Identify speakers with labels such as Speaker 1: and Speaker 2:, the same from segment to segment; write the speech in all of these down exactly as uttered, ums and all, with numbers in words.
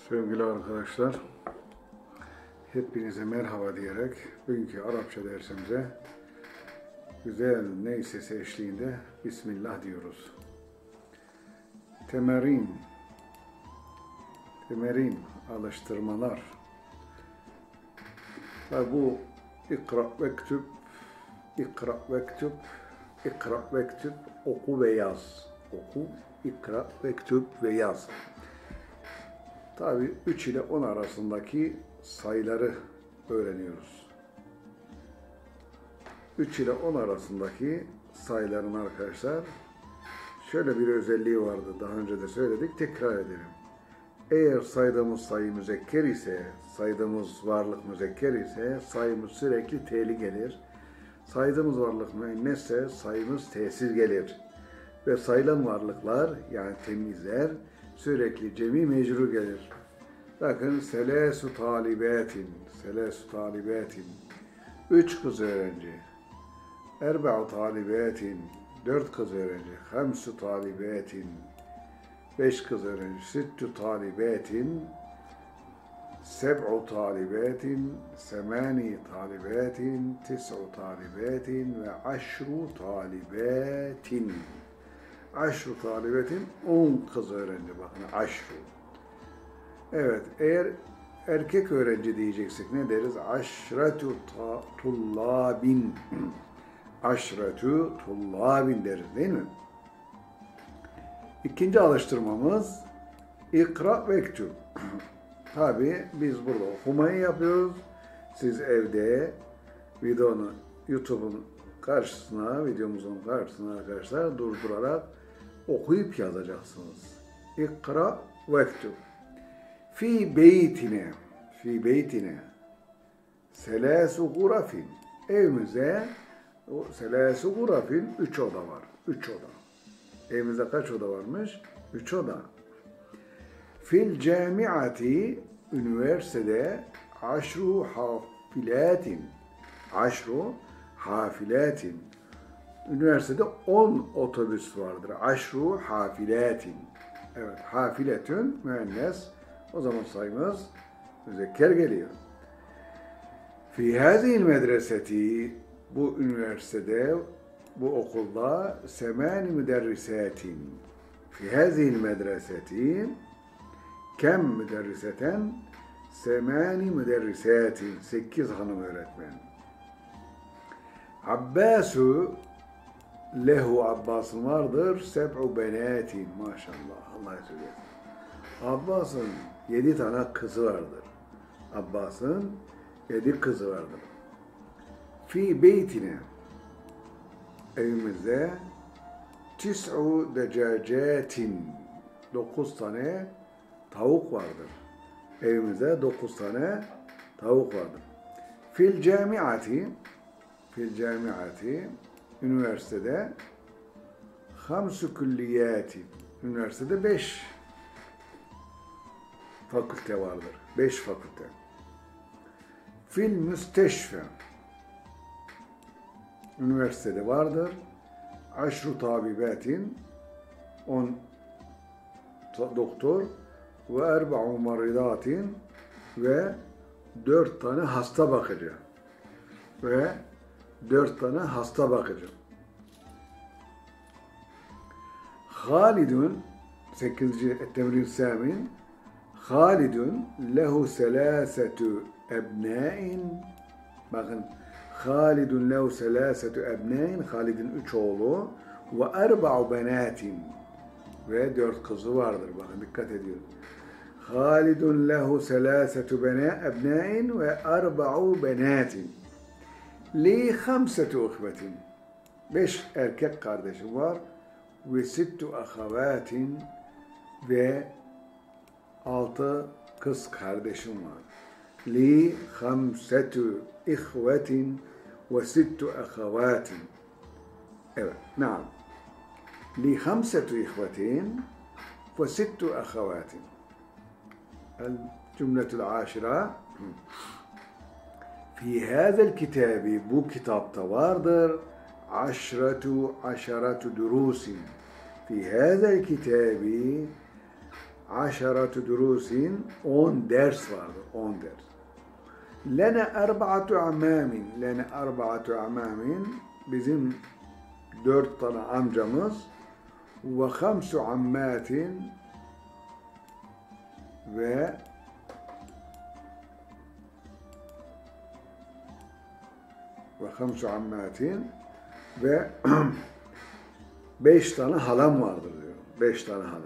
Speaker 1: Sevgili arkadaşlar, hepinize merhaba diyerek bugünkü Arapça dersimize güzel ney sesi eşliğinde Bismillah diyoruz. Temerin, temerin, alıştırmalar. Ve bu ikra ve kütüb, ikra ve kütüb, ikra ve kütüb, oku ve yaz. Oku, ikra ve kütüb ve yaz. Tabi üç ile on arasındaki sayıları öğreniyoruz. üç ile on arasındaki sayıların arkadaşlar şöyle bir özelliği vardı. Daha önce de söyledik, tekrar edelim. Eğer saydığımız sayı müzekker ise, saydığımız varlık müzekker ise sayımız sürekli teli gelir. Saydığımız varlık müennesse sayımız tesir gelir. Ve sayılan varlıklar yani temizler sürekli cemi mecrur gelir. Bakın selesu talibetin, selesu talibetin, üç kız öğrenci, erba'u talibetin, dört kız öğrenci, hamsu talibetin, beş kız öğrenci, sittu talibetin, seb'u talibetin, semani talibetin, tis'u talibetin ve aşru talibetin. Aşru talibetin, on kız öğrenci, bakın aşru. Evet, eğer erkek öğrenci diyeceksek ne deriz? Aşretu tullabin. Aşretu tullabin deriz değil mi? İkinci alıştırmamız ikra ve ektub. Tabi biz burada okumayı yapıyoruz. Siz evde videonu YouTube'un karşısına, videomuzun karşısına arkadaşlar durdurarak okuyup yazacaksınız. İkra ve ektub. Fi beytine, fi beytine, selâsu gurafin. Evimize, o selâsu gurafin, üç oda var. Üç oda. Evimizde kaç oda varmış? Üç oda. Fil camiati, üniversitede, aşru hafilatin. Aşru hafilatin. Üniversitede on otobüs vardır. Aşru hafilatin. Evet, hafiletün müennes. O zaman sayımız müzekker geliyor. Fi hazil medreseti, bu üniversitede, bu okulda semani müderrisatin. Fi hazil medreseti kem müderriseten semani müderrisatin. Sekiz hanım öğretmen. Abbasu lehu, Abbas'ın vardır. Seb'u benatin. Maşallah. Allah söylesin. Abbas'ın yedi tane kızı vardır. Abbas'ın yedi kızı vardır. Fi beytine, evimizde tis'u decacatin, dokuz tane tavuk vardır. Evimizde dokuz tane tavuk vardır. Fil camiati, fil camiati, üniversitede hamsu külliyati, üniversitede beş fakülte vardır. Beş fakülte. Fil müsteşfe, üniversitede vardır. Aşru tabibatin, on doktor ve erba'u maridatin ve dört tane hasta bakıcı ve dört tane hasta bakıcı. Halidun, sekizinci temrin samin, Halidun lehu selâsetu ebnâin. Bakın, Halidun lehu selâsetu ebnâin. Halid'in üç oğlu ve erba'u benâtin. Ve dört kızı vardır. Bakın dikkat ediyoruz. Halidun lehu selâsetu ebnâin ve erba'u benâtin. Li hamsetu uhbetin. Beş erkek kardeşim var. Ve sittu ahavatin ve altı kız kardeşim var. Li hamsetu ihvetin ve sittu ahavatin. Evet, naam. Li hamsetu ihvetin ve sittu ahavatin. El cümletul aşira. Fi hâzel kitabi, bu kitapta vardır. Aşretu aşaretu durusin. Fi hâzel kitabi aşaratu durusin. On ders vardır. On ders. Lene erba'atu amamin. Lene erba'atu amamin. Bizim dört tane amcamız. Ve hamsu ammatin. Ve ve hamsu ammatin ve beş tane halam vardır diyor. Beş tane halam.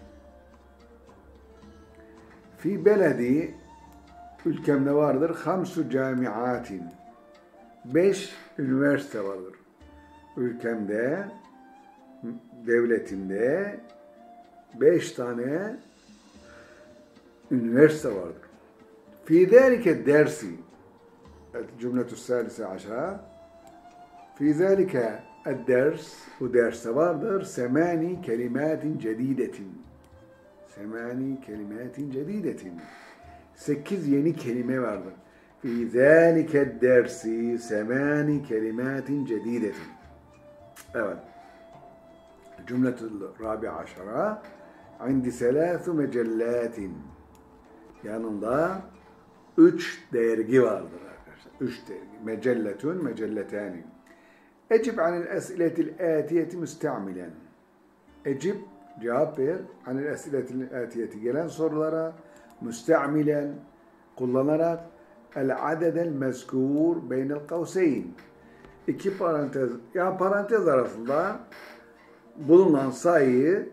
Speaker 1: Fi beledi ülkemde vardır hamsu camiatin. Beş üniversite vardır. Ülkemde, devletimde beş tane üniversite vardır. Fi zâlike dersi cümletü sâlise aşağı. Fi zâlike ders, bu derste vardır semani kelimatin cedidetin. Semani kelimatin cedidetin. Sekiz yeni kelime vardır. Fi zâlike dersi semani kelimatin cedidetin. Evet. Cümletü rabi aşara. İndi selâthu mecellatin. Yanında üç dergi vardır arkadaşlar. Üç dergi. Mecelletun, mecelletani. Ecib anil esiletil atiyeti müste'amilen. Ecib, cevap ver. Anil esiletil atiyeti, gelen sorulara müste'amilen, kullanarak el adedel mezkur beynel kavseyn. İki parantez, ya parantez arasında bulunan sayıyı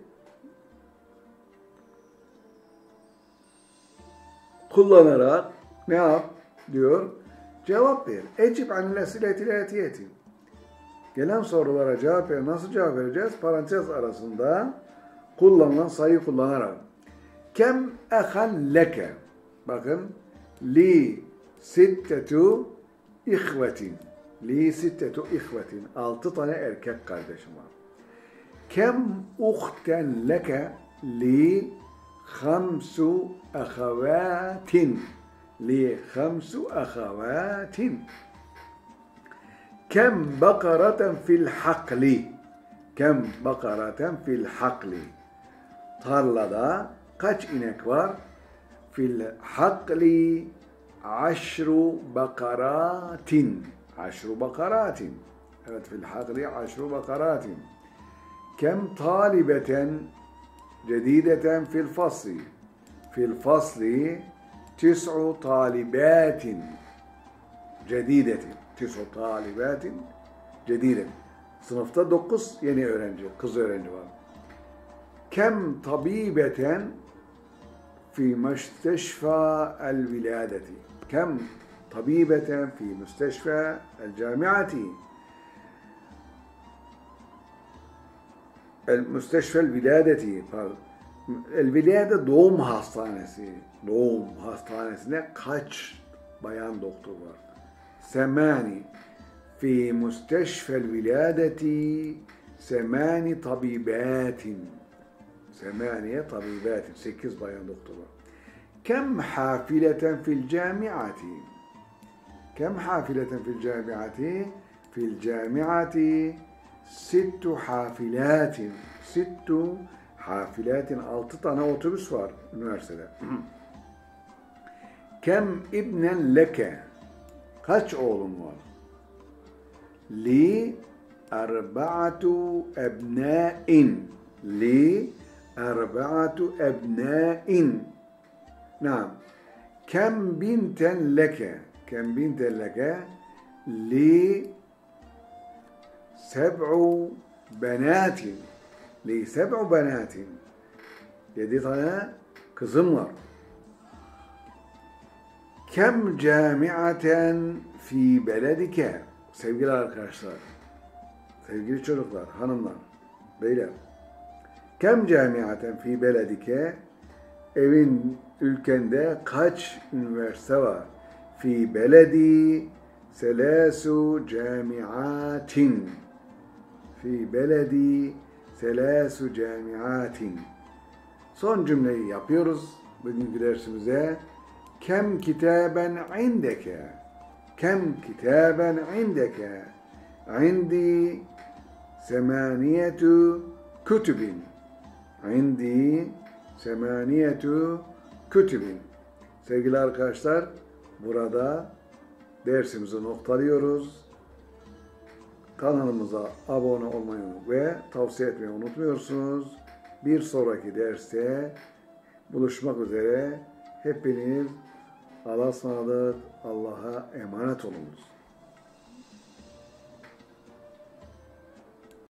Speaker 1: kullanarak ne yap diyor? Cevap ver. Ecib anil esiletil atiyeti. Gelen sorulara cevap ver. Nasıl cevap vereceğiz? Parantez arasında kullanılan sayı kullanarak. Kem ehan leke. Bakın. Li sittetu ihvetin. Li sittetu ihvetin. Altı tane erkek kardeşim var. Kem uhten leke. Li hamsu ahavatin. Li hamsu ahavatin. Kem bakaraten fil hakli. Kem bakaraten fil hakli. Tarlada kaç inek var? Fil hakli aşru bakaratin. Aşru bakaratin. Evet, fil hakli aşru bakaratin. Kem talibeten cedideten fil fasli. Fil fasli tis'u talibatin cedidetin. Tis'u talibatin cedidetin. Sınıfta dokuz yeni öğrenci, kız öğrenci var. Kem tabibeten fi müsteşfa el viladeti. Kem tabibeten fi müsteşfa el camiati. El müsteşfa el viladeti. El vilade doğum hastanesi. Doğum hastanesine kaç bayan doktor var? Semani. في مستشفى الولادة ثمان طبيبات ثمانية طبيبات sekiz bayan doktor var. كم حافلة في الجامعة كم حافلة في الجامعة في الجامعة ست حافلات ست حافلات altı tane otobüs var üniversitede. كم ابنا لك kaç oğlun var? Li arba'atu ebnâin. Li arba'atu ebnâin. Naam. Kem binten leke. Kem binten leke. Li seb'u benatin. Li seb'u benatin. Yedi tane kızım var. Kem camiaten fi beledike. Sevgili arkadaşlar, sevgili çocuklar, hanımlar, beyler. Kem camiaten fi beledike. Evin, ülkende kaç üniversite var? Fi beledi selasu camiatin. Fi beledi selasu camiatin. Son cümleyi yapıyoruz bugünkü dersimize. Kem kitaben indeke. Kem kitaben indeke. İndi semaniyetu kütübin. İndi semaniyetu kütübin. Sevgili arkadaşlar, burada dersimizi noktalıyoruz. Kanalımıza abone olmayı ve tavsiye etmeyi unutmuyorsunuz. Bir sonraki derste buluşmak üzere. Hepiniz Allah'a ısmarladık. Allah'a emanet olunuz.